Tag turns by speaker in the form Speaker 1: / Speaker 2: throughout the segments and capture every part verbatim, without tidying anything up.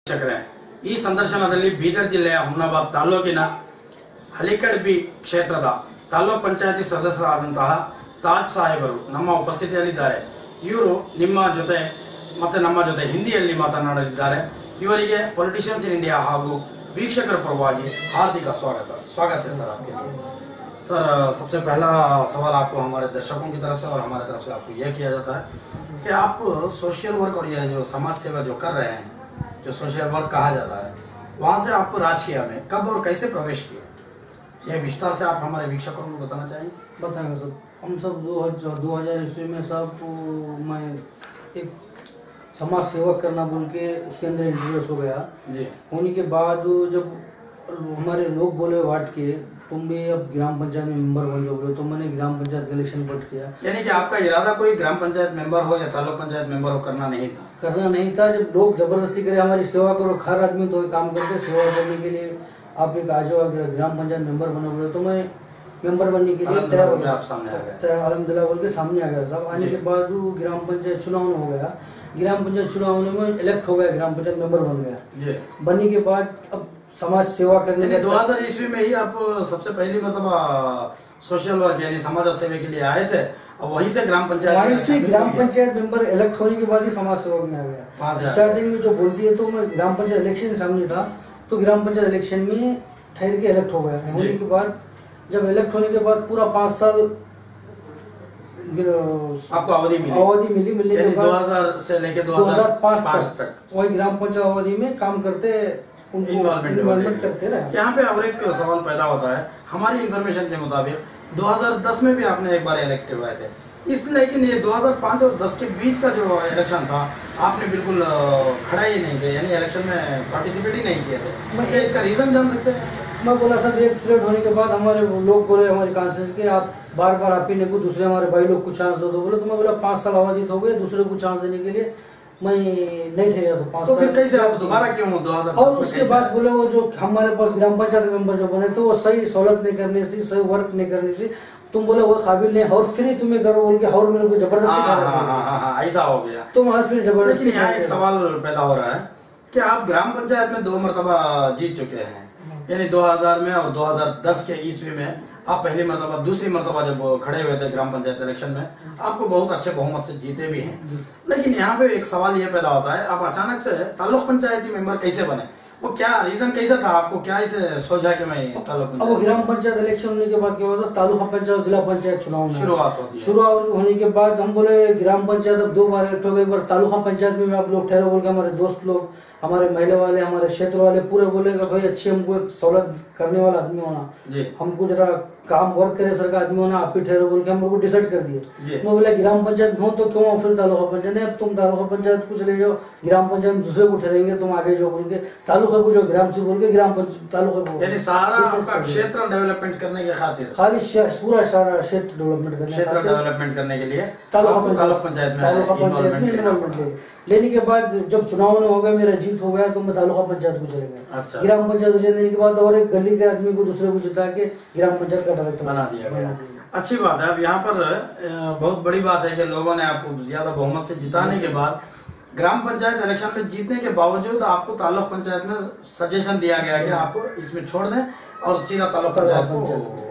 Speaker 1: ವೀಕ್ಷಕರೇ, ಈ ಸಂದರ್ಶನದಲ್ಲಿ ಬೀದರ್ ಜಿಲ್ಲೆಯ ಹುಮ್ನಾಬಾದ್ ತಾಲೂಕಿನ ಹಲಿಕಡ್ಬಿ ಕ್ಷೇತ್ರದ ತಾಲೂಕ್ ಪಂಚಾಯತಿ ಸದಸ್ಯರಾದಂತಹ ತಾಜ್ ಸಾಹೇಬರು ನಮ್ಮ ಉಪಸ್ಥಿತಿಯಲ್ಲಿದ್ದಾರೆ. ಇವರು ನಿಮ್ಮ ಜೊತೆ ಮತ್ತೆ ನಮ್ಮ ಜೊತೆ ಹಿಂದಿಯಲ್ಲಿ ಮಾತನಾಡಲಿದ್ದಾರೆ. ಇವರಿಗೆ पॉलिटिशियंस इन इंडिया ಹಾಗೂ वीक्षकर परवागी हार्दिक स्वागत स्वागत है सर आपके लिए। सर, सबसे पहला सवाल आपको हमारे दर्शकों की तरफ से और हमारे तरफ से आपको यह किया जाता है कि आप सोशल वर्क और ये जो समाज सेवा जो कर रहे हैं, जो सोशल वर्क कहा जाता है, वहाँ से आप राजकीय में कब और कैसे प्रवेश किए, ये विस्तार से आप हमारे वीक्षकों को बताना चाहेंगे?
Speaker 2: बताएंगे सर। हम सब दो हजार दो हजार ईस्वी में सब मैं एक समाज सेवक करना बोल के उसके अंदर इंट्रोड्यूस हो गया
Speaker 1: जी।
Speaker 2: होने के बाद जब हमारे लोग बोले वार्ड के तुम भी अब ग्राम पंचायत में मेंबर बन जाओगे, तो मैंने ग्राम पंचायत इलेक्शन वोट किया।
Speaker 1: यानी कि आपका इरादा कोई ग्राम पंचायत मेंबर हो या तालुक पंचायत मेंबर हो करना नहीं था?
Speaker 2: करना नहीं था। जब लोग जबरदस्ती करे हमारी सेवा करो, हर आदमी तो काम करते, सेवा करने के लिए आप एक आ जाओ ग्राम पंचायत मेंबर बनो बोले, तो मैं मेंबर बनने के लिए तैयार हो गया। अलहमदुलिल्लाह बोल के सामने आ गया साहब। आने के बाद ग्राम पंचायत चुनाव हो गया। ग्राम पंचायत चुनाव में इलेक्ट हो गया, ग्राम पंचायत मेंबर बन गया। बनने के बाद अब समाज सेवा करने के
Speaker 1: दो हजार ईस्वी में ही आप सबसे पहली मतलब सोशल वर्क यानी समाज सेवा के लिए आए थे, और वहीं से ग्राम पंचायत
Speaker 2: वहीं से ग्राम पंचायत मेंबर इलेक्ट होने के बाद ही समाज सेवक में आ गया। स्टार्टिंग में जो बोलती है तो मैं ग्राम पंचायत इलेक्शन सामने था, तो ग्राम पंचायत इलेक्शन में ठहर के इलेक्ट हो गया। होने के बाद जब इलेक्ट होने के बाद पूरा पाँच साल
Speaker 1: आपको अवधि मिली
Speaker 2: अवधि मिली मिलने के बाद
Speaker 1: दो हजार से लेकर दो हजार पाँच तक
Speaker 2: वही ग्राम पंचायत अवधि में काम करते इन्वॉल्वमेंट करते रहे।
Speaker 1: यहाँ पे और एक सवाल पैदा होता है, हमारी इंफॉर्मेशन के मुताबिक दो हजार दस में भी आपने एक बार इलेक्ट हुए थे, इस लेकिन ये दो हजार पाँच और दस के बीच का जो इलेक्शन था आपने बिल्कुल खड़ा ही नहीं थे, यानी इलेक्शन में पार्टिसिपेट ही नहीं किए थे। क्या इसका रीजन जान सकते हैं?
Speaker 2: मैं बोला सर, एक पीरियड होने के बाद हमारे लोग बोले, हमारे कॉन्फ्रेंस के आप बार बार आप ही ने को दूसरे हमारे भाई लोग को चांस दो दो बोले, तो मैं बोला पाँच साल आवाजित हो गए, दूसरे को चांस देने के लिए मैं नहीं ठहरा था पाँच
Speaker 1: तो
Speaker 2: साल।
Speaker 1: कैसे आप दोबारा क्यों दो हजार?
Speaker 2: और उसके बाद बोले वो जो हमारे पास ग्राम पंचायत मेंबर जो बने थे वो सही सहूलत नहीं करने से, सही वर्क नहीं करने से तुम बोले वो काबिल नहीं और फिर तुम्हें करो बोल के और मेरे को जबरदस्ती कर रहे
Speaker 1: हैं, ऐसा हो गया।
Speaker 2: तुम हर फिर जबरदस्ती।
Speaker 1: यहाँ एक सवाल पैदा हो रहा है कि आप ग्राम पंचायत में दो मरतबा जीत चुके हैं, यानी दो हजार में और दो हजार दस के ईस्वी में आप पहली मरतबा दूसरी मरतबा जब खड़े हुए थे ग्राम पंचायत इलेक्शन में, आपको बहुत अच्छे बहुमत से जीते भी हैं। लेकिन यहाँ पे एक सवाल ये पैदा होता है, आप अचानक से तालुक पंचायती मेंबर कैसे बने? वो क्या रीजन कैसा था आपको, क्या इसे सोचा कि मैं तालुक पंचायत?
Speaker 2: अब ग्राम पंचायत इलेक्शन होने के बाद क्या हुआ, तालुका पंचायत जिला पंचायत चुनाव में
Speaker 1: शुरुआत होती है।
Speaker 2: शुरुआत होने के बाद हम बोले ग्राम पंचायत अब दो बार इलेक्ट हो गए, एक बार तालुका पंचायत में आप लोग ठहरे बोल के हमारे दोस्त लोग, हमारे महिला वाले, हमारे क्षेत्र वाले पूरे बोले भाई अच्छे हमको एक सहूलत करने वाला आदमी होना, हमको जरा काम वर्क करे सर का आदमी होना, आप भी ठहरो बोल के हम लोग को डिसाइड कर दिए। मैं बोला ग्राम पंचायत हो तो क्यों फिर तालुका पंचायत, अब तुम तालुका पंचायत को चले जाओ, ग्राम पंचायत दूसरे को ठहरेंगे, तुम आगे जाओ बोल के तालुका को जो ग्राम से बोल के ग्राम पंचायत तालुका को,
Speaker 1: यानी सारा आपका क्षेत्र डेवलपमेंट करने के खातिर,
Speaker 2: खाली पूरा सारा क्षेत्र डेवलपमेंट करने
Speaker 1: क्षेत्र डेवलपमेंट करने के लिए
Speaker 2: तालुका
Speaker 1: पंचायत में
Speaker 2: तालुका पंचायत में इन्वॉल्वमेंट ले लेने के बाद जब चुनाव में हो गया, मेरा जीत हो गया, तो मैं तालुका पंचायत को चले गया।
Speaker 1: अच्छा।
Speaker 2: ग्राम पंचायत जीतने के बाद और एक गली के आदमी को दूसरे को जिता के ग्राम पंचायत का डायरेक्टर
Speaker 1: बना दिया गया। अच्छी बात है। अब यहाँ पर बहुत बड़ी बात है कि लोगों ने आपको ज्यादा बहुमत से जिताने के बाद ग्राम पंचायत इलेक्शन में जीतने के बावजूद आपको तालुक पंचायत में सजेशन दिया गया कि आप इसमें छोड़ दें और सीधा तालुक पंचायत को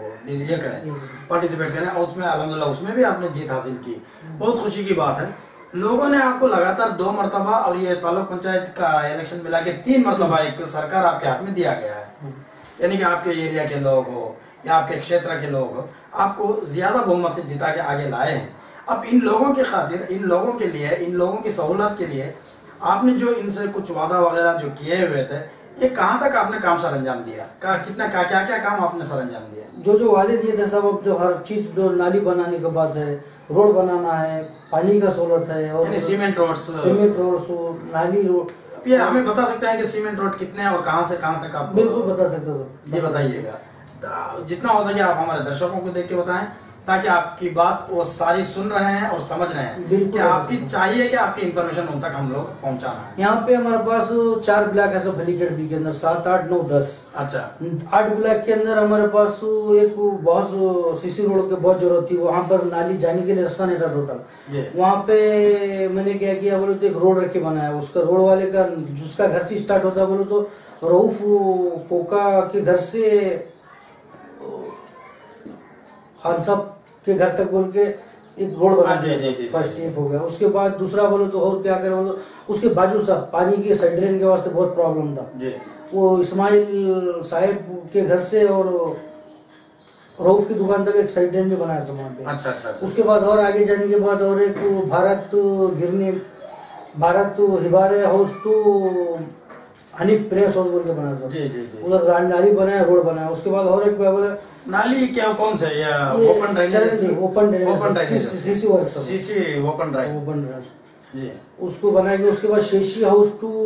Speaker 1: ये करें, पार्टिसिपेट करें, और उसमें अल्हम्दुलिल्लाह उसमें भी आपने जीत हासिल की। बहुत खुशी की बात है। लोगों ने आपको लगातार दो मरतबा और ये तालुक पंचायत का इलेक्शन मिला के तीन मरतबा एक सरकार आपके हाथ में दिया गया है, यानी कि आपके एरिया के लोग हो या आपके क्षेत्र के लोग हो, आपको ज्यादा बहुमत से जिता के आगे लाए हैं। अब इन लोगों के खातिर, इन लोगों के लिए, इन लोगों की सहूलत के लिए आपने जो इनसे कुछ वादा वगैरह जो किए हुए थे, ये कहाँ तक आपने काम सर अंजाम दिया? का कितना क्या क्या क्या काम आपने सर अंजाम दिया?
Speaker 2: जो जो वादे दिए थे सब, अब जो हर चीज, जो नाली बनाने के बाद है, रोड बनाना है, पानी का सहूलत है, और
Speaker 1: सीमेंट रोड
Speaker 2: सीमेंट रोड नाली रोड,
Speaker 1: ये हमें बता सकते हैं कि सीमेंट रोड कितने हैं और कहाँ से कहाँ तक आप?
Speaker 2: बिल्कुल बता सकते हो।
Speaker 1: जी बताइएगा, जितना हो सके आप हमारे दर्शकों को देख के बताएं ताकि आपकी बात वो सारी सुन रहे हैं और समझ रहे हैं कि आपकी चाहिए कि आपकी इन्फॉर्मेशन उन तक हम लोग पहुंचाना है।
Speaker 2: यहाँ पे हमारे पास चार ब्लॉक है सब हेलीकेट बी के अंदर, सात आठ नौ दस।
Speaker 1: अच्छा।
Speaker 2: आठ ब्लॉक के अंदर हमारे पास एक बहुत सीसी रोड की बहुत जरूरत थी, वहाँ पर नाली जाने के लिए रास्ता नहीं था टोटल। वहाँ पे मैंने क्या किया बोलो तो एक रोड रख के बनाया, उसका रोड वाले का जिसका घर से स्टार्ट होता है बोलो तो रऊफ कोका के घर से खान साहब के घर तक बोल के एक रोड बना दिया, फर्स्ट एक हो गया। उसके बाद दूसरा बोलो तो और क्या करें बोलो, उसके बाजू सा पानी के ड्रेन के वास्ते बहुत प्रॉब्लम था, वो इस्माइल साहब के घर से और रऊफ की दुकान तक एक साइड ड्रेन भी बनाया सामान पे।
Speaker 1: अच्छा, अच्छा, अच्छा।
Speaker 2: उसके बाद और आगे जाने के बाद और एक भारत गिरनी भारत हिबारे हाउस टू हनीफ प्रेस हाउस बोल के बना सर,
Speaker 1: जी जी जी।
Speaker 2: उधर नाली बनाया, रोड बनाया। उसके बाद और एक बोले
Speaker 1: नाली क्या कौन सा या open drainage,
Speaker 2: open
Speaker 1: drainage
Speaker 2: CC work सब,
Speaker 1: CC open drainage,
Speaker 2: open drainage
Speaker 1: जी,
Speaker 2: उसको बनाएंगे। उसके बाद शेशी house to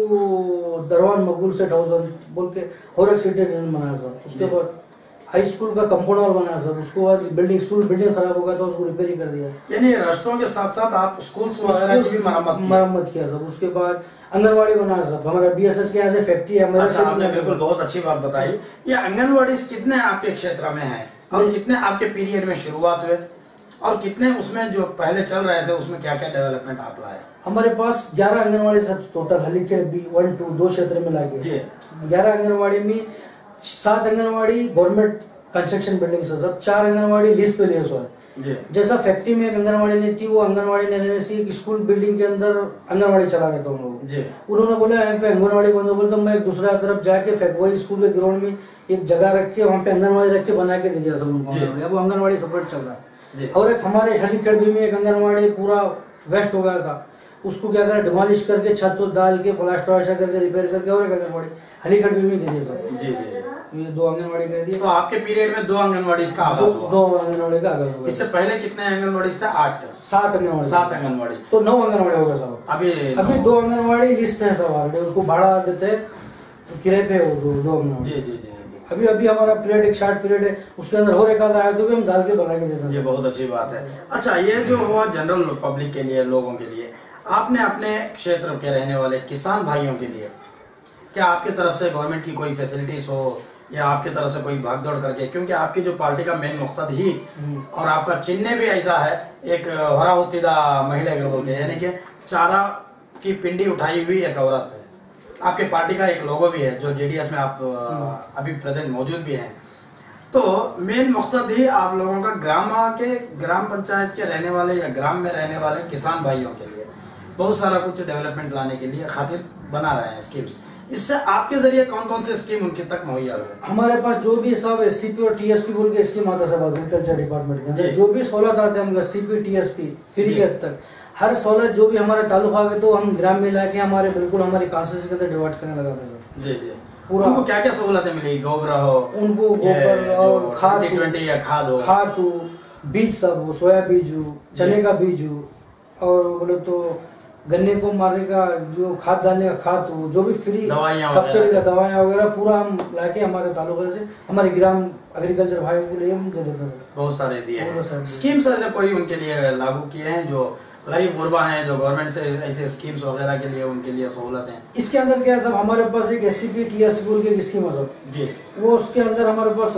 Speaker 2: दरवान Maqbool set house बोल के और एक सिटी ड्रेन बनाया सर। उसके बाद हाई स्कूल का कंपाउंड वॉल बनाया सर। उसके बाद बिल्डिंग स्कूल बिल्डिंग खराब हो गया था, उसको रिपेयरिंग कर दिया।
Speaker 1: यानी रास्तों के साथ साथ आप स्कूल्स वगैरह की भी मरम्मत
Speaker 2: मरम्मत किया सर। उसके बाद आंगनवाड़ी बनाया सर, हमारा बीएसएस के यहाँ से फैक्ट्री है हमारे।
Speaker 1: अच्छा, आपने बिल्कुल बहुत अच्छी बात बताई। ये आंगनवाड़ी कितने आपके क्षेत्र में है और कितने आपके पीरियड में शुरुआत हुए और कितने उसमें जो पहले चल रहे थे उसमें क्या क्या डेवलपमेंट आप लाए?
Speaker 2: हमारे पास ग्यारह आंगनवाड़ी सब टोटल हेलीकेट बी वन टू दो क्षेत्र में लागे ग्यारह आंगनवाड़ी में सात आंगनवाड़ी गवर्नमेंट कंस्ट्रक्शन बिल्डिंग से सब, चार आंगनवाड़ी लीज पे लिया हुआ है। जैसा फैक्ट्री में एक आंगनवाड़ी नहीं थी, वो आंगनवाड़ी नहीं रहने से एक स्कूल बिल्डिंग के अंदर आंगनवाड़ी चला रहे थे उन लोग। उन्होंने बोला यहाँ पे आंगनवाड़ी बंद हो, बोले तो मैं एक दूसरा तरफ जाके फैक्ट्री स्कूल के ग्राउंड में एक जगह रख के वहाँ पे आंगनवाड़ी रख के बना के दे दिया सब उनको। अब आंगनवाड़ी सेपरेट चल रहा है। और एक हमारे हेलीकेट में एक आंगनवाड़ी पूरा वेस्ट हो गया था, उसको क्या करा डिमोलिश करके छत को डाल के प्लास्टर वास्टर करके रिपेयर करके और एक आंगनवाड़ी हेलीकेट में दे दिया सब।
Speaker 1: जी जी,
Speaker 2: ये दो आंगनवाड़ी कर दी।
Speaker 1: तो आपके पीरियड में दो आंगनवाड़ी का आगाज हुआ?
Speaker 2: दो आंगनवाड़ी का आगाज हुआ।
Speaker 1: इससे पहले कितने आंगनवाड़ी थे? आठ,
Speaker 2: सात आंगनवाड़ी।
Speaker 1: सात आंगनवाड़ी,
Speaker 2: तो नौ आंगनवाड़ी हो गया सब।
Speaker 1: अभी
Speaker 2: अभी दो आंगनवाड़ी लिस्ट में सब, उसको भाड़ा देते हैं किराए पे वो दो दो आंगनवाड़ी।
Speaker 1: जी जी जी।
Speaker 2: अभी अभी हमारा पीरियड एक शार्ट पीरियड है, उसके अंदर और एक आधा आया तो भी हम डाल के बना के देते हैं।
Speaker 1: ये बहुत अच्छी बात है। अच्छा, ये जो हुआ जनरल पब्लिक के लिए, लोगों के लिए, आपने अपने क्षेत्र के रहने वाले किसान भाइयों के लिए क्या आपकी तरफ से गवर्नमेंट की कोई फैसिलिटीज हो या आपकी तरफ से कोई भागदौड़ करके, क्योंकि आपकी जो पार्टी का मेन मकसद ही और आपका चिन्ह भी ऐसा है एक हरा होतीदा महिला के बोल के, यानी कि चारा की पिंडी उठाई हुई एक औरत है। आपके पार्टी का एक लोगो भी है जो जेडीएस में आप अभी प्रेजेंट मौजूद भी हैं। तो मेन मकसद ही आप लोगों का ग्राम के ग्राम पंचायत के रहने वाले या ग्राम में रहने वाले किसान भाइयों के लिए बहुत सारा कुछ डेवलपमेंट लाने के लिए खातिर बना रहे हैं स्कीम्स। इससे आपके जरिए कौन कौन से स्कीम उनके तक मुहैया हुए?
Speaker 2: हमारे पास जो भी सब एससीपी और टीएसपी बोल के स्कीम आता सब एग्रीकल्चर डिपार्टमेंट के अंदर, जो भी सहूलत आते हैं एससीपी टीएसपी फ्री के तक हर सहूलत जो भी हमारे तालुका के तो हम ग्राम में लाके हमारे बिल्कुल हमारे कांसेस के अंदर डिवाइड करने लगाते हैं।
Speaker 1: जी जी। पूरा उनको क्या क्या सहूलतें मिली? गोबर हो,
Speaker 2: उनको गोबर और खाद
Speaker 1: ट्वेंटी या खाद हो,
Speaker 2: खाद हो, बीज सब हो, सोया बीज हो, चने का बीज हो, और बोले तो गन्ने को मारने का जो खाद डालने का खाद हो, जो भी फ्री सब्सिडी का दवाइयाँ वगैरह पूरा हम लाके हमारे तालुका से हमारे ग्राम एग्रीकल्चर भाइयों को लिए हम दे देते हैं।
Speaker 1: बहुत सारे दिए हैं स्कीम्स ऐसे कोई उनके लिए लागू किए हैं जो गरीब गुरबा हैं, जो गवर्नमेंट से ऐसे स्कीम्स वगैरह के लिए उनके लिए सहूलत है?
Speaker 2: इसके अंदर क्या है सब, हमारे पास एक एससीपी टीएसपी बोल के स्कीम है सब जी, वो उसके अंदर हमारे पास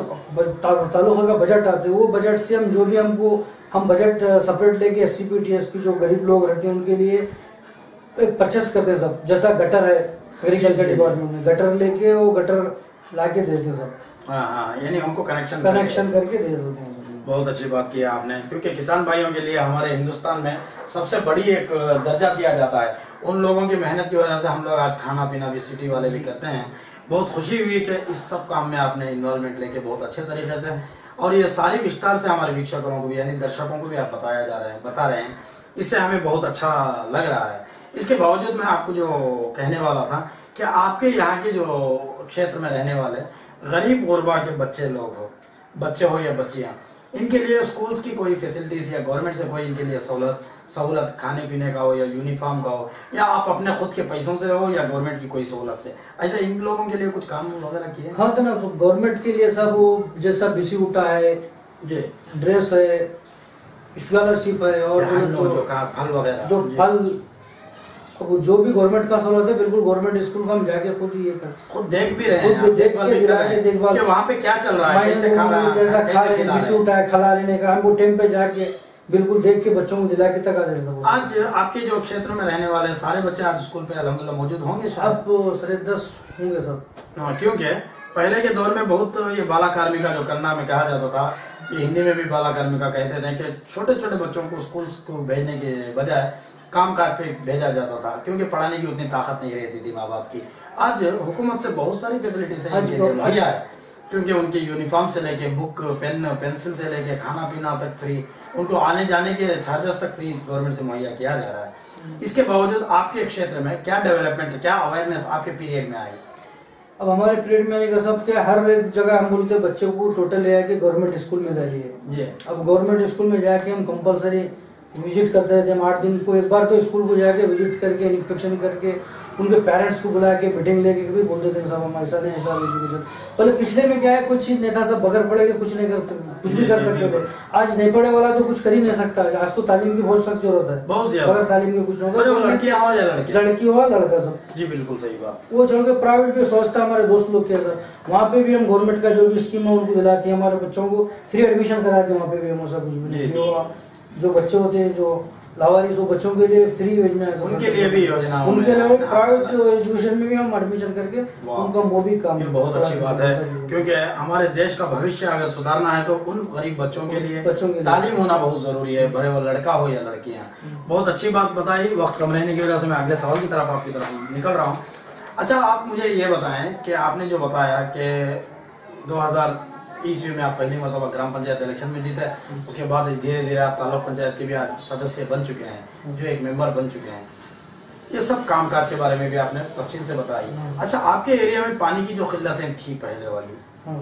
Speaker 2: तालुका का बजट आते हैं, वो बजट से हम जो भी हमको हम बजट सेपरेट लेके एससीपी टीएसपी जो गरीब लोग रहते हैं उनके लिए एक परचेस करते हैं सब। जैसा गटर है एग्रीकल्चर डिपार्टमेंट में, गटर लेके वो गटर लाके देते हैं सब।
Speaker 1: हाँ हाँ, यानी उनको कनेक्शन
Speaker 2: कनेक्शन करके दे देते हैं।
Speaker 1: बहुत अच्छी बात की आपने, क्योंकि किसान भाइयों के लिए हमारे हिंदुस्तान में सबसे बड़ी एक दर्जा दिया जाता है। उन लोगों की मेहनत की वजह से हम लोग आज खाना पीना भी सिटी वाले भी करते हैं। बहुत खुशी हुई कि इस सब काम में आपने इन्वॉल्वमेंट लेके बहुत अच्छे तरीके से, और ये सारी विस्तार से हमारे वीक्षकों को भी यानी दर्शकों को भी आप बताया जा रहे हैं बता रहे हैं, इससे हमें बहुत अच्छा लग रहा है। इसके बावजूद मैं आपको जो कहने वाला था कि आपके यहाँ के जो क्षेत्र में रहने वाले गरीब गुरबा के बच्चे लोग हो, बच्चे हो या बच्चियाँ, इनके लिए स्कूल्स की कोई फैसिलिटीज या गवर्नमेंट से कोई इनके लिए सहूलत सहूलत खाने पीने का हो या यूनिफॉर्म का हो, या आप अपने खुद के पैसों से हो या गवर्नमेंट की कोई सहूलत से, ऐसा इन लोगों के लिए कुछ काम वगैरह किए?
Speaker 2: हाँ तो ना गवर्नमेंट के लिए सब वो जैसा बिस्कुट है, ड्रेस है, स्कॉलरशिप है और
Speaker 1: जो, जो फल वगैरह
Speaker 2: जो फल, अब जो भी गवर्नमेंट का सहूलत है बिल्कुल गवर्नमेंट स्कूल का हम जाके खुद ये कर
Speaker 1: खुद देख भी रहे हैं,
Speaker 2: खुद देख के देखभाल
Speaker 1: कि वहाँ पे क्या चल रहा है, कैसे खा रहा है,
Speaker 2: जैसा खा रहे हैं, बिस्कुट है खिला लेने का, हमको टाइम पे जाके बिल्कुल देख के बच्चों को दिला के तक आ जाते।
Speaker 1: आज आपके जो क्षेत्र में रहने वाले सारे बच्चे आज स्कूल पे अल्हम्दुलिल्लाह मौजूद होंगे?
Speaker 2: अब साढ़े दस होंगे सब।
Speaker 1: हाँ, क्योंकि पहले के दौर में बहुत ये बाला कार्मिका जो करना में कहा जाता था, ये हिंदी में भी बाला कार्मिका कहते थे कि छोटे छोटे बच्चों को स्कूल को भेजने के बजाय काम काज पे भेजा जाता था, क्योंकि पढ़ाने की उतनी ताकत नहीं रहती थी माँ बाप की। आज हुकूमत से बहुत सारी फैसिलिटीज मुहैया है, क्योंकि उनके यूनिफॉर्म से लेके बुक पेन पेंसिल से लेके खाना पीना तक फ्री, उनको आने जाने के चार्जेस तक फ्री गवर्नमेंट से मुहैया किया जा रहा है। इसके बावजूद आपके क्षेत्र में क्या डेवलपमेंट, क्या अवेयरनेस आपके पीरियड में आई?
Speaker 2: अब हमारे पीरियड में नहीं, सब क्या हर एक जगह हम बोलते हैं बच्चों को टोटल ले आके गवर्नमेंट स्कूल में डालिए जी। अब गवर्नमेंट स्कूल में जाके हम कंपलसरी विजिट करते रहते हैं, आठ दिन को एक बार तो स्कूल को जाके विजिट करके इंस्पेक्शन करके उनके पेरेंट्स को बुला के मीटिंग लेके भी बोल देते हैं साहब हम ऐसा नहीं ऐसा एजुकेशन। पहले पिछले में क्या है, कुछ चीज नहीं था, सब बगैर पढ़े के कुछ नहीं कर सकते, कुछ भी कर सकते थे। आज नहीं पढ़े वाला तो कुछ कर ही नहीं सकता। आज तो तालीम की बहुत सख्त जरूरत है,
Speaker 1: बहुत ज्यादा।
Speaker 2: बगैर तालीम के कुछ नहीं होगा,
Speaker 1: लड़की हो या लड़की
Speaker 2: लड़की हो लड़का सब।
Speaker 1: जी बिल्कुल सही बात।
Speaker 2: वो छोड़ के प्राइवेट भी सोचता, हमारे दोस्त लोग के सर वहाँ पे भी हम गवर्नमेंट का जो भी स्कीम है उनको दिलाती है, हमारे बच्चों को फ्री एडमिशन कराते हैं, वहाँ पे भी हम ऐसा कुछ भी नहीं। जो बच्चे होते हैं जो लावारिस हो बच्चों के लिए फ्री योजना है,
Speaker 1: उनके लिए भी योजना,
Speaker 2: उनके लिए प्राइवेट एजुकेशन में भी हम एडमिशन करके उनका वो भी काम।
Speaker 1: ये बहुत अच्छी बात है, क्योंकि हमारे देश का भविष्य अगर सुधारना है तो उन गरीब बच्चों के लिए तालीम होना बहुत जरूरी है, भले वो लड़का हो या लड़कियां। बहुत अच्छी बात बताई। वक्त कम रहने की वजह से मैं अगले सवाल की तरफ आपकी तरफ निकल रहा हूँ। अच्छा, आप मुझे ये बताएं कि आपने जो बताया कि दो हजार ईस्वी में आप पहली मरतबा ग्राम पंचायत इलेक्शन में जीते, उसके बाद धीरे धीरे आप तालुक पंचायत के भी आज सदस्य बन चुके हैं, जो एक मेंबर बन चुके हैं। ये सब कामकाज के बारे में भी आपने तफसील से बताई। अच्छा, आपके एरिया में पानी की जो किल्लतें थी पहले वाली,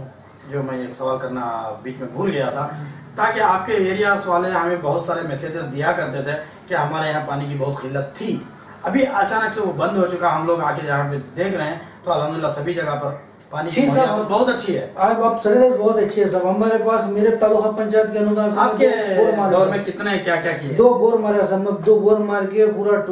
Speaker 1: जो मैं एक सवाल करना बीच में भूल गया था, ताकि आपके एरिया वाले हमें बहुत सारे मैसेजेस दिया करते थे कि हमारे यहाँ पानी की बहुत किल्लत थी, अभी अचानक से वो बंद हो चुका। हम लोग आके यहाँ पे देख रहे हैं तो अल्हम्दुलिल्लाह सभी जगह पर पानी की मुहैया तो बहुत अच्छी है।
Speaker 2: आज आप सर्विस बहुत अच्छी है सब हमारे पास। मेरे तालुका पंचायत के अनुदान से
Speaker 1: आपके दौर में कितने क्या क्या किए?
Speaker 2: दो बोर मारे सब, दो बोर मार के पूरा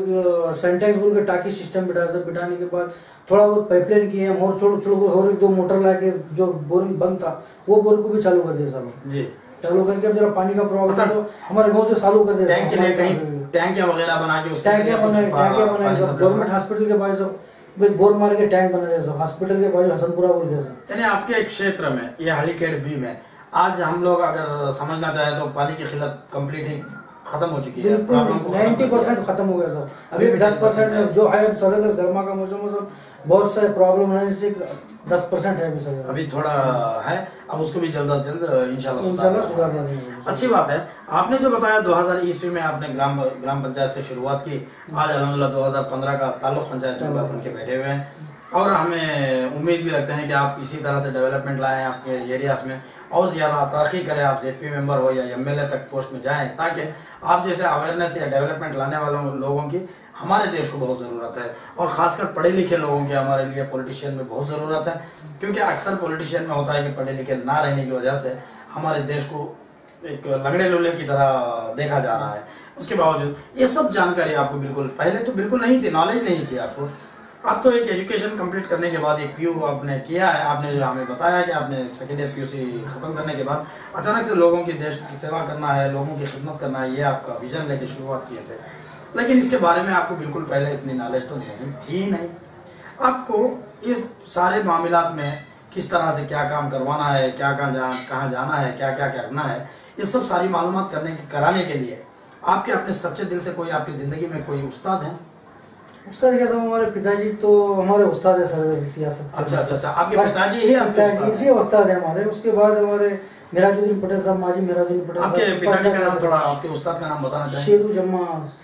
Speaker 2: सेंटेक्स बोल के टाकी सिस्टम बिठा सब बिठाने के बाद थोड़ा बहुत पाइपलाइन किए हम, और छोटे छोटे और दो मोटर ला के जो बोरिंग बंद था वो बोर को भी चालू कर दिया सब जी। चालू करके अब जरा पानी का प्रॉब्लम था तो हमारे गाँव से चालू कर दिया।
Speaker 1: टैंक के लिए कहीं टैंकियां वगैरह बना के
Speaker 2: टैंकियां बनाए टैंकियां बनाए गवर्नमेंट हॉस्पिटल के बाजू सब बोर मार के टैंक बना दिया सब, हॉस्पिटल के बाजू हसनपुरा बोल गया सब।
Speaker 1: यानी आपके क्षेत्र में ये हलीकेट बी में आज हम लोग अगर समझना चाहे तो पानी की किल्लत कंप्लीट ही खत्म हो चुकी है,
Speaker 2: नाइन्टी परसेंट खत्म हो गया सब। अभी दस परसेंट जो है, अब साढ़े दस गर्मा का मौसम में सब बहुत सारे प्रॉब्लम रहने से दस परसेंट है अभी अभी
Speaker 1: थोड़ा है। अब उसको भी जल्द से जल्द इंशाल्लाह
Speaker 2: इंशाल्लाह सुधार देंगे।
Speaker 1: अच्छी बात है। आपने जो बताया दो हजार ईस्वी में आपने ग्राम ग्राम पंचायत से शुरुआत की, आज अल्हम्दुलिल्लाह दो हजार पंद्रह का तालुक पंचायत मेंबर बन के बैठे हुए हैं, और हमें उम्मीद भी रखते हैं कि आप इसी तरह से डेवलपमेंट लाएं आपके एरियाज में, और ज़्यादा तरक्की करें, आप जेपी मेंबर हो या एमएलए तक पोस्ट में जाएं, ताकि आप जैसे अवेयरनेस या डेवलपमेंट लाने वालों लोगों की हमारे देश को बहुत ज़रूरत है, और ख़ासकर पढ़े लिखे लोगों की हमारे लिए पॉलिटिशियन में बहुत ज़रूरत है। क्योंकि अक्सर पॉलिटिशियन में होता है कि पढ़े लिखे ना रहने की वजह से हमारे देश को एक लंगड़े लोले की तरह देखा जा रहा है। उसके बावजूद ये सब जानकारी आपको बिल्कुल पहले तो बिल्कुल नहीं थी, नॉलेज नहीं थी आपको। अब तो एक एजुकेशन कंप्लीट करने के बाद एक पीयू आपने किया है, आपने जो हमें बताया कि आपने सेकेंड ईयर पीयूसी खत्म करने के बाद अचानक से लोगों की देश की सेवा करना है, लोगों की खिदमत करना है, ये आपका विजन लेके शुरुआत किए थे। लेकिन इसके बारे में आपको बिल्कुल पहले इतनी नॉलेज तो नहीं थी नहीं। आपको इस सारे मामलात में किस तरह से क्या काम करवाना है, क्या कहाँ जा, कहाँ जाना है, क्या क्या करना है, ये सब सारी मालूमात करने कराने के लिए आपके अपने सच्चे दिल से कोई आपकी जिंदगी में कोई उस्ताद हैं?
Speaker 2: उस्ताद क्या सब हमारे पिताजी तो हमारे उस्ताद है सर सियासत।
Speaker 1: अच्छा अच्छा अच्छा, आपके पिताजी ही
Speaker 2: पिताजी ही उस्ताद है हमारे। उसके बाद हमारे मिराजुद्दीन पटेल साहब, माजी मिराजुद्दीन पटेल।
Speaker 1: आपके पिताजी का नाम थोड़ा, आपके उस्ताद का नाम बताना चाहिए?
Speaker 2: शेरू जम्मा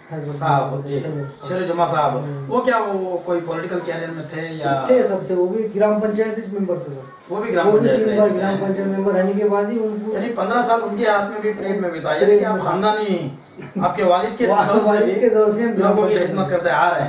Speaker 1: साहब जी, शेरू जम्मा साहब। वो क्या वो कोई पॉलिटिकल कैरियर में थे या
Speaker 2: थे? सब थे, वो भी ग्राम पंचायत मेंबर थे सर।
Speaker 1: वो भी ग्राम पंचायत
Speaker 2: ग्राम पंचायत मेंबर रहने के बाद ही उनको
Speaker 1: यानी पंद्रह साल उनके हाथ में भी परेड में बिताया, यानी कि आप खानदानी आपके वालिद के
Speaker 2: दौर से
Speaker 1: लोगों की खिदमत करते आ रहे हैं।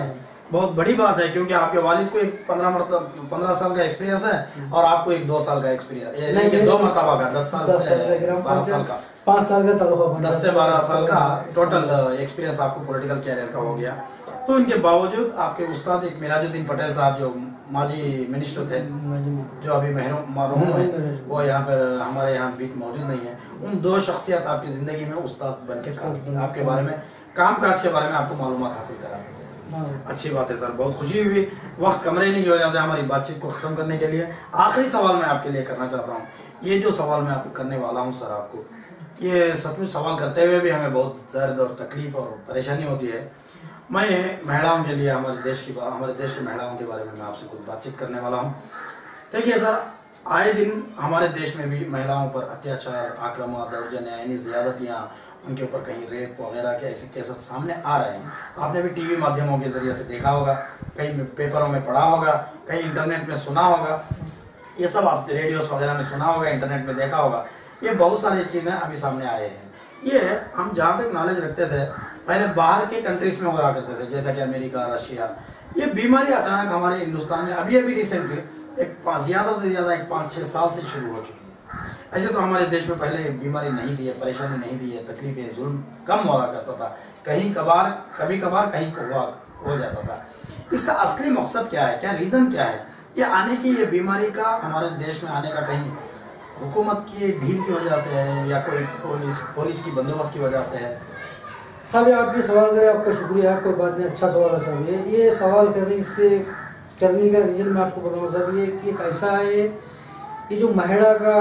Speaker 1: बहुत बड़ी बात है, क्योंकि आपके वालिद को एक पंद्रह मरतबा पंद्रह साल का एक्सपीरियंस है और आपको एक दो साल का एक्सपीरियंस, यानी कि दो मरतबा का दस साल से बारह साल का
Speaker 2: पाँच साल का ताल्लुक,
Speaker 1: दस से बारह साल का टोटल एक्सपीरियंस आपको पॉलिटिकल कैरियर का हो गया। तो इनके बावजूद आपके उस्ताद एक मिराजुद्दीन पटेल साहब जो माजी मिनिस्टर थे, जो अभी मरहूम है, वो यहाँ पर हमारे यहाँ बीच मौजूद नहीं है, उन दो शख्सियत आपकी जिंदगी में उस्ताद बन के आपके बारे में, काम काज के बारे में आपको मालूमात हासिल करा देते हैं। अच्छी बात है सर, बहुत खुशी हुई। वक्त कम रहने की वजह से हमारी बातचीत को खत्म करने के लिए आखिरी सवाल मैं आपके लिए करना चाहता हूँ। ये जो सवाल मैं आपको करने वाला हूँ सर, आपको ये सचमुच सवाल करते हुए भी हमें बहुत दर्द और तकलीफ और परेशानी होती है। मैं महिलाओं के लिए, हमारे देश की हमारे देश की महिलाओं के बारे में मैं आपसे कुछ बातचीत करने वाला हूँ। देखिए सर, आए दिन हमारे देश में भी महिलाओं पर अत्याचार, आक्रमण, दौर्जन्य, यानी ज्यादतियाँ, उनके ऊपर कहीं रेप वगैरह के ऐसे केसेस सामने आ रहे हैं। आपने भी टीवी माध्यमों के जरिए से देखा होगा, कहीं पेपरों में पढ़ा होगा, कहीं इंटरनेट में सुना होगा, ये सब आप रेडियोस वगैरह में सुना होगा, इंटरनेट में देखा होगा। ये बहुत सारी चीज़ें अभी सामने आए हैं। ये हम जहाँ तक नॉलेज रखते थे, पहले बाहर के कंट्रीज में हुआ करते थे, जैसा कि अमेरिका, रशिया। ये बीमारी अचानक हमारे हिंदुस्तान में अभी अभी रिसेंटली एक ज़्यादा से ज़्यादा एक पाँच छः साल से शुरू हो चुकी है। ऐसे तो हमारे देश में पहले बीमारी नहीं थी, परेशानी नहीं थी, तकलीफें, जुल्म कम हुआ करता था, कहीं कभार कभी कभार कहीं हुआ हो जाता था। इसका असली मकसद क्या है, क्या रीज़न क्या है ये आने की, ये बीमारी का हमारे देश में आने का? कहीं हुकूमत की ढील की वजह से है या कोई पुलिस पुलिस की बंदोबस्त की वजह से है?
Speaker 2: साहब आप ये सवाल करें, आपका शुक्रिया, कोई बात नहीं, अच्छा सवाल है साहब। ये ये सवाल करने से करने का रीज़न मैं आपको बताऊँ साहब, ये कि एक ऐसा है, ये जो महिला का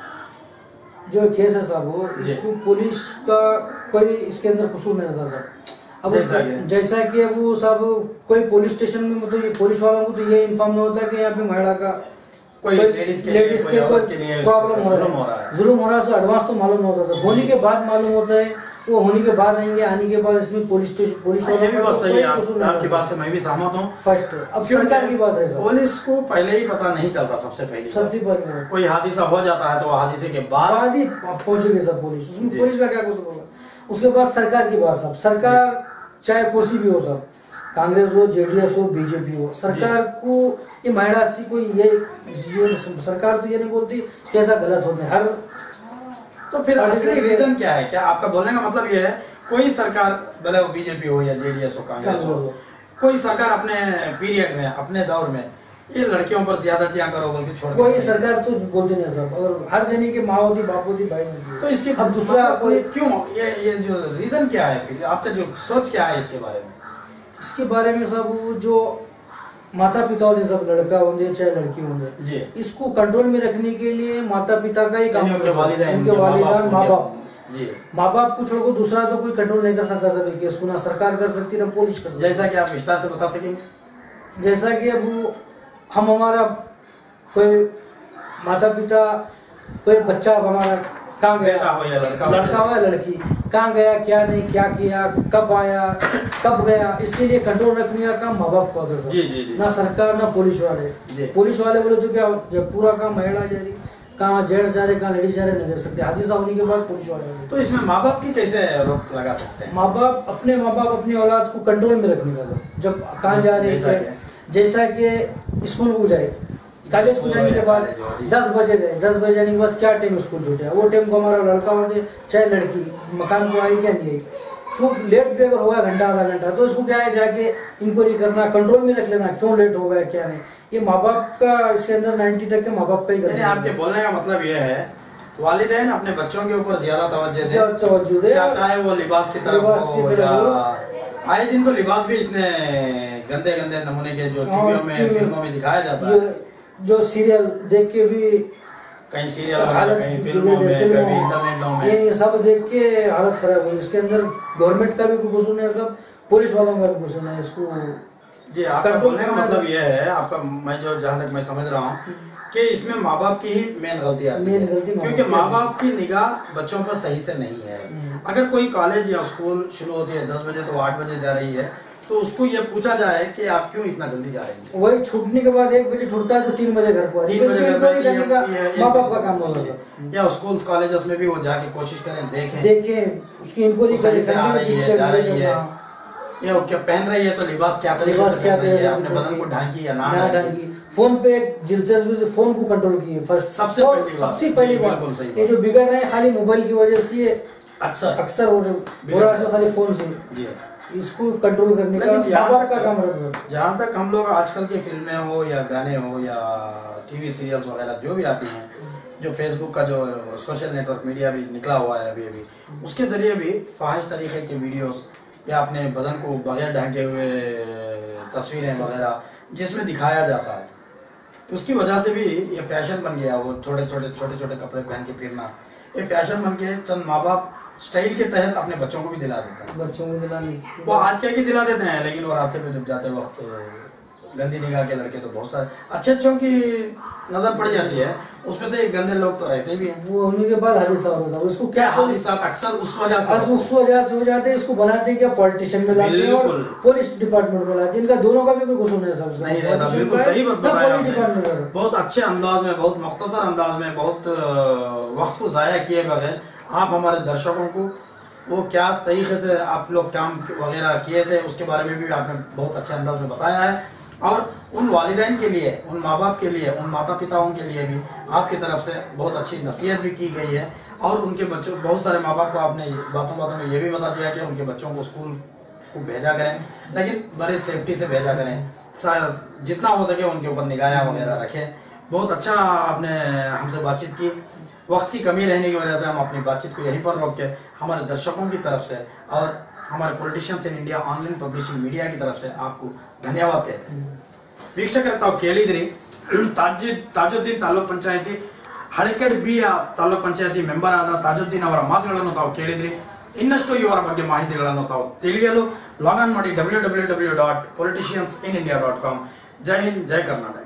Speaker 2: जो केस है साहब, वो इसको पुलिस का कोई इसके अंदर कसूर नहीं रहता साहब। अब जैसा, जैसा कि वो साहब कोई पुलिस स्टेशन में, मतलब ये पुलिस वालों को तो ये इन्फॉर्म नहीं होता कि यहाँ पे महिला का
Speaker 1: कोई लेडीज के लिए कोई
Speaker 2: प्रॉब्लम हो रहा है, जुल्म हो रहा है, एडवांस तो मालूम नहीं होता सर, होने के बाद मालूम होता है। वो होने के बाद आएंगे, आने के बाद इसमें पुलिस स्टेशन पुलिस
Speaker 1: ये भी बात सही है, आपकी बात से मैं भी सहमत हूँ।
Speaker 2: फर्स्ट अब सरकार की बात है सर,
Speaker 1: पुलिस को पहले ही पता नहीं चलता, सबसे पहले
Speaker 2: सबसे पहले
Speaker 1: कोई हादसा हो जाता है तो हादसे के बाद
Speaker 2: ही पहुंचेगी सब पुलिस, उसमें पुलिस का क्या कसूर होगा। उसके बाद सरकार की बात साहब, सरकार चाहे कुर्सी भी हो सब, कांग्रेस हो, जेडीएस हो, बीजेपी हो, सरकार को ये महिला से कोई ये, ये सरकार तो ये नहीं बोलती कि ऐसा गलत होता है हर।
Speaker 1: तो फिर असली रीजन क्या है? क्या आपका बोलने का मतलब ये है, कोई सरकार, भले वो बीजेपी हो या जेडीएस हो, कांग्रेस हो, कोई सरकार अपने पीरियड में, अपने दौर में ये लड़कियों पर ज्यादतियां करो बोल के छोड़,
Speaker 2: कोई सरकार तो बोलते नहीं सब, और हर जने की माँ होती, बाप होती, भाई होती।
Speaker 1: तो इसके अब दूसरा कोई क्यों, ये ये जो रीजन क्या है, आपका जो सोच क्या है इसके बारे में?
Speaker 2: इसके बारे में सब जो माता पिता होते सब, लड़का होंगे चाहे लड़की होंगे, इसको कंट्रोल में रखने के लिए माता पिता का ही काम,
Speaker 1: उनके वालिदैन,
Speaker 2: उनके वालिदैन, माँ बाप,
Speaker 1: जी
Speaker 2: माँ बाप को छोड़कर दूसरा तो कोई कंट्रोल नहीं कर सकता सभी केस को, ना सरकार कर सकती ना पुलिस कर सकती।
Speaker 1: जैसा कि आप विस्तार से बता सकेंगे?
Speaker 2: जैसा कि अब हम हमारा कोई माता पिता, कोई बच्चा हमारा कहाँ गया,
Speaker 1: हो या लड़का
Speaker 2: लड़का हो या लड़की, कहाँ गया, क्या नहीं, क्या किया, कब आया, कब गया, इसके लिए कंट्रोल रखने का काम माँ बाप को होता है, ना सरकार ना पुलिस वाले। पुलिस वाले बोले तो क्या, जब पूरा काम महिला जा रही, कहाँ जेंट्स जा रहे, कहाँ लेडीज जा रहे, नहीं देख सकते, हादसा होने के बाद पुलिस वाले।
Speaker 1: तो इसमें माँ बाप की कैसे रोक लगा सकते हैं?
Speaker 2: माँ बाप अपने माँ बाप अपनी औलाद को कंट्रोल में रखने का, जब कहाँ जा रहे हैं, जैसा कि स्कूल को जाए, कॉलेज को जाने के बाद दस बजे गए, दस बजे जाने के बाद क्या टाइम स्कूल छूटे, वो टाइम को हमारा लड़का होते चाहे लड़की मकान को आई क्या नहीं आई, क्यों लेट भी अगर होगा घंटा आधा घंटा, तो इसको क्या है, जाके इंक्वायरी करना, कंट्रोल में रख लेना, क्यों लेट हो गया क्या नहीं। ये माँ बाप का, इसके अंदर नाइन्टी टक्के माँ बाप का ही करना।
Speaker 1: आपके बोलने का मतलब ये है, वालिदैन अपने बच्चों के ऊपर ज्यादा तवज्जो दे,
Speaker 2: तवज्जो दे,
Speaker 1: चाहे वो लिबास की तरफ हो या आए दिन तो लिबास भी इतने गंदे गंदे नमूने के जो टीवियों में, फिल्मों में दिखाया जाता है,
Speaker 2: जो सीरियल देख के भी,
Speaker 1: कहीं सीरियल में, कहीं फिल्मों में, कहीं इंटरनेटों में,
Speaker 2: ये सब देख के हालत खराब हुई। इसके अंदर गवर्नमेंट का भी कुछ कसूर है, सब पुलिस वालों का भी कसूर है। इसको
Speaker 1: जी आपका बोलने का मतलब ये है, आपका मैं जो जहाँ तक मैं समझ रहा हूँ कि इसमें माँ बाप की ही मेन गलती आती है, क्योंकि माँ बाप की निगाह बच्चों पर सही से नहीं है। अगर कोई कॉलेज या स्कूल शुरू होती है दस बजे तो आठ बजे जा रही है, तो उसको ये पूछा जाए कि आप क्यों इतना जल्दी जा रही हैं?
Speaker 2: वही छूटने के बाद एक बजे छूटता है तो तीन बजे घर पर,
Speaker 1: तीन बजे घर पर
Speaker 2: माँ बाप का काम होगा।
Speaker 1: या स्कूल कॉलेजेस में भी वो जाके कोशिश करें, देखें
Speaker 2: देखें उसकी इंक्वायरी
Speaker 1: करें, आ रही है जा रही है, ये क्या पहन रही है तो लिबास क्या तरीके
Speaker 2: लिबास
Speaker 1: से
Speaker 2: क्या
Speaker 1: पहन रही है,
Speaker 2: तरीके
Speaker 1: अपने
Speaker 2: से
Speaker 1: बदन को ढांकी या ना
Speaker 2: ना
Speaker 1: ढांकी।
Speaker 2: ढांकी। फोन पे एक दिलचस्पी से फोन को कंट्रोल की फर्स्ट
Speaker 1: सबसे पहली बात,
Speaker 2: सबसे पहली
Speaker 1: जी,
Speaker 2: बात
Speaker 1: बिल्कुल सही
Speaker 2: ये
Speaker 1: बात।
Speaker 2: जो बिगड़ रहे हैं खाली मोबाइल की वजह से, ये
Speaker 1: अक्सर
Speaker 2: अक्सर हो रहा है खाली फोन से,
Speaker 1: जी।
Speaker 2: इसको कंट्रोल करने का
Speaker 1: लेकिन
Speaker 2: माँ
Speaker 1: यहाँ
Speaker 2: बाप
Speaker 1: तक-
Speaker 2: का काम रहता है।
Speaker 1: जहाँ तक हम लोग आजकल की फिल्में हो या गाने हो या टीवी सीरियल्स वगैरह जो भी आती हैं, जो फेसबुक का जो सोशल नेटवर्क मीडिया भी निकला हुआ है अभी अभी, उसके जरिए भी फाहिश तरीके के वीडियोस या अपने बदन को बगैर ढके हुए तस्वीरें वगैरह जिसमें दिखाया जाता है, तो उसकी वजह से भी ये फैशन बन गया। वो छोटे छोटे छोटे छोटे कपड़े पहन के फिरना, ये फैशन बन के चंद माँ बाप स्टाइल के तहत अपने बच्चों को भी दिला देते हैं।
Speaker 2: बच्चों को दिलाने
Speaker 1: वो आज क्या की दिला देते हैं, लेकिन वो रास्ते पे जब जाते वक्त गंदी निगाह के लड़के तो बहुत सारे अच्छे अच्छों की नजर पड़ जाती है, उसमें से एक गंदे लोग तो रहते भी हैं।
Speaker 2: वो होने के बाद हादसा होता था, उसको
Speaker 1: क्या
Speaker 2: क्या
Speaker 1: हादसा अक्सर उस वजह
Speaker 2: आज
Speaker 1: से
Speaker 2: उस वजह से हो जाते हैं, इसको बनाते हैं क्या पॉलिटिशियन में लाते हैं और
Speaker 1: बिल्कुल।
Speaker 2: पुलिस डिपार्टमेंट में लाते हैं। इनका दोनों का भी कोई कसूर नहीं समझ
Speaker 1: नहीं रहता। बिल्कुल सही बात बताया आपने, बहुत अच्छे अंदाज में, बहुत मुख्तसर अंदाज में, बहुत वक्त को जाया किए बगैर आप हमारे दर्शकों को वो क्या तरीके से आप लोग काम वगैरह किए थे उसके बारे में भी आपने बहुत अच्छे अंदाज में बताया है। और उन वालिदैन के लिए, उन माँ बाप के लिए, उन माता पिताओं के लिए भी आपकी तरफ से बहुत अच्छी नसीहत भी की गई है। और उनके बच्चों, बहुत सारे माँ बाप को आपने बातों बातों में ये भी बता दिया कि उनके बच्चों को स्कूल को भेजा करें, लेकिन बड़े सेफ्टी से भेजा करें, जितना हो सके उनके ऊपर निगाहें वगैरह रखें। बहुत अच्छा आपने हमसे बातचीत की। वक्त की कमी रहने की वजह से हम अपनी बातचीत को यहीं पर रोक के हमारे दर्शकों की तरफ से और हमारे politicians in India online publishing media की तरफ से आपको धन्यवाद कहते हैं। ವೀಕ್ಷಕರೇ, ತಾವು ಕೇಳಿದ್ರಿ ತಾಜ್ ತಾಜುದ್ದೀನ್ ತಾಲೂಕ್ ಪಂಚಾಯತಿ ಹಳಕಡ್ ಬಿ ತಾಲೂಕ್ ಪಂಚಾಯತಿ ಮೆಂಬರ್ ಆದ ತಾಜುದ್ದೀನ್ ಅವರ ಮಾತುಗಳನ್ನು ತಾವು ಕೇಳಿದ್ರಿ। ಇನ್ನಷ್ಟು ಇವರ ಬಗ್ಗೆ ಮಾಹಿತಿಗಳನ್ನು ತಾವು ತಿಳಿಯಲು ಲಾಗ್ ಆನ್ ಮಾಡಿ W W W dot politicians in India dot com. ಜೈ ಹಿಂದ್, ಜೈ ಕರ್ನಾಟಕ।